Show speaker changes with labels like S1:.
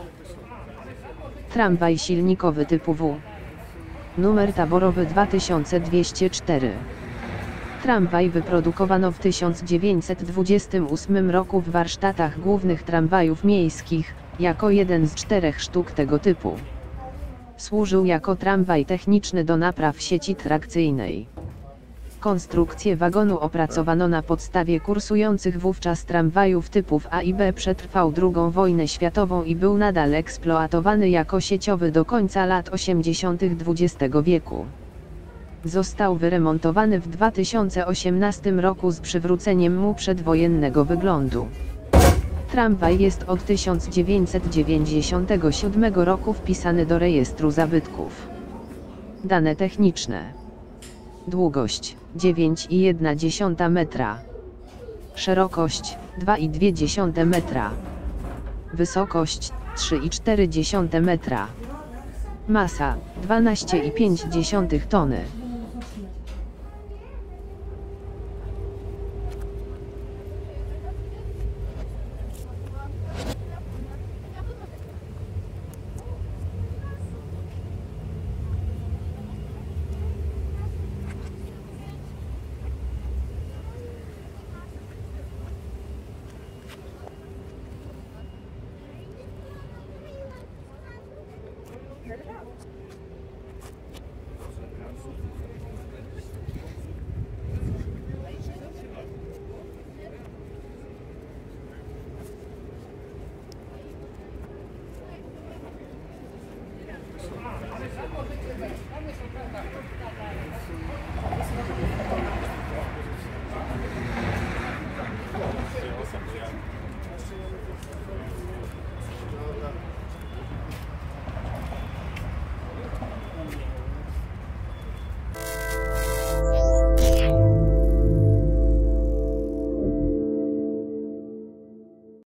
S1: Tramwaj silnikowy typu W. Numer taborowy 2204. Tramwaj wyprodukowano w 1928 roku w warsztatach głównych tramwajów miejskich, jako jeden z 4 sztuk tego typu. Służył jako tramwaj techniczny do napraw sieci trakcyjnej. Konstrukcję wagonu opracowano na podstawie kursujących wówczas tramwajów typów A i B. Przetrwał II wojnę światową i był nadal eksploatowany jako sieciowy do końca lat 80. XX wieku. Został wyremontowany w 2018 roku z przywróceniem mu przedwojennego wyglądu. Tramwaj jest od 1997 roku wpisany do rejestru zabytków. Dane techniczne. Długość 9,1 metra. Szerokość 2,2 metra. Wysokość 3,4 metra. Masa 12,5 tony.